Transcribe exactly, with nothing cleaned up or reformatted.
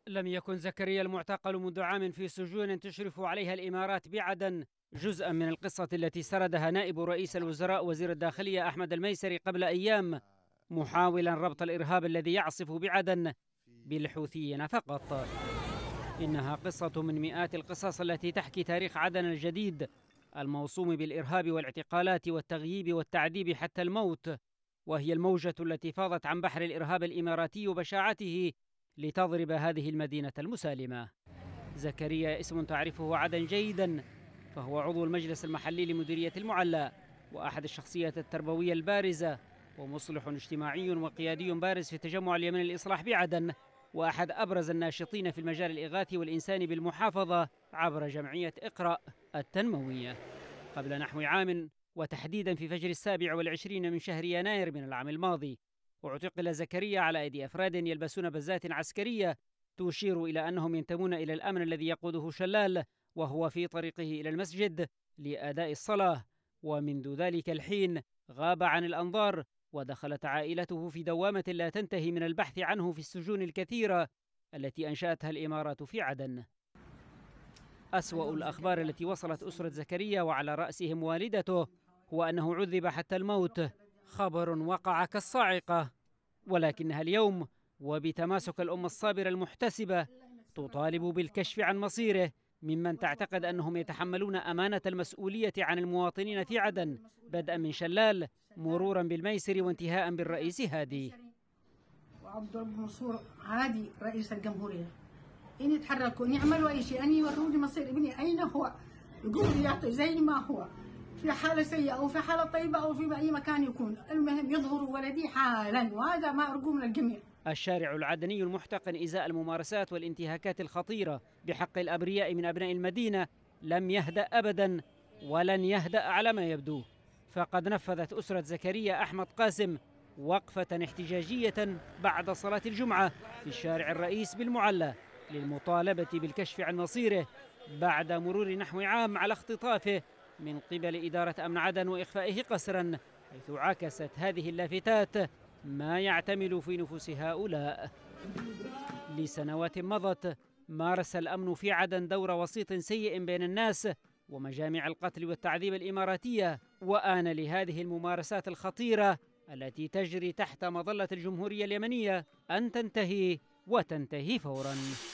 لم يكن زكريا المعتقل منذ عام في سجون تشرف عليها الإمارات بعدن جزءا من القصة التي سردها نائب رئيس الوزراء وزير الداخلية أحمد الميسري قبل أيام، محاولا ربط الإرهاب الذي يعصف بعدن بالحوثيين فقط. إنها قصة من مئات القصص التي تحكي تاريخ عدن الجديد الموصوم بالإرهاب والاعتقالات والتغييب والتعذيب حتى الموت، وهي الموجة التي فاضت عن بحر الإرهاب الإماراتي وبشاعته لتضرب هذه المدينة المسالمة. زكريا اسم تعرفه عدن جيدا، فهو عضو المجلس المحلي لمديرية المعلى وأحد الشخصيات التربوية البارزة، ومصلح اجتماعي وقيادي بارز في التجمع اليمني للإصلاح بعدن، وأحد أبرز الناشطين في المجال الإغاثي والإنساني بالمحافظة عبر جمعية اقرأ التنموية. قبل نحو عام، وتحديدا في فجر السابع والعشرين من شهر يناير من العام الماضي، واعتقل زكريا على أيدي أفراد يلبسون بزات عسكرية تشير إلى أنهم ينتمون إلى الأمن الذي يقوده شلال وهو في طريقه إلى المسجد لأداء الصلاة. ومنذ ذلك الحين غاب عن الأنظار، ودخلت عائلته في دوامة لا تنتهي من البحث عنه في السجون الكثيرة التي أنشأتها الإمارات في عدن. أسوأ الأخبار التي وصلت أسرة زكريا وعلى رأسهم والدته هو أنه عذب حتى الموت، خبر وقع كالصاعقة، ولكنها اليوم وبتماسك الأمة الصابرة المحتسبة تطالب بالكشف عن مصيره ممن تعتقد أنهم يتحملون أمانة المسؤولية عن المواطنين في عدن، بدءا من شلال مرورا بالميسر وانتهاء بالرئيس هادي. وعبد رب منصور هادي رئيس الجمهورية، إن يتحركوا إن يعملوا أي شيء، أن يوروني مصير ابني أين هو، يقول يعطي زي ما هو في حالة سيئة أو في حالة طيبة أو في أي مكان يكون، المهم يظهروا ولدي حالا، وهذا ما أرجو من الجميع. الشارع العدني المحتقن إزاء الممارسات والانتهاكات الخطيرة بحق الأبرياء من أبناء المدينة لم يهدأ أبدا ولن يهدأ على ما يبدو، فقد نفذت أسرة زكريا أحمد قاسم وقفة احتجاجية بعد صلاة الجمعة في الشارع الرئيس بالمعلى للمطالبة بالكشف عن مصيره بعد مرور نحو عام على اختطافه من قبل إدارة أمن عدن وإخفائه قسرا، حيث عكست هذه اللافتات ما يعتمل في نفوس هؤلاء. لسنوات مضت مارس الأمن في عدن دور وسيط سيء بين الناس ومجامع القتل والتعذيب الإماراتية، وآن لهذه الممارسات الخطيرة التي تجري تحت مظلة الجمهورية اليمنية أن تنتهي وتنتهي فوراً.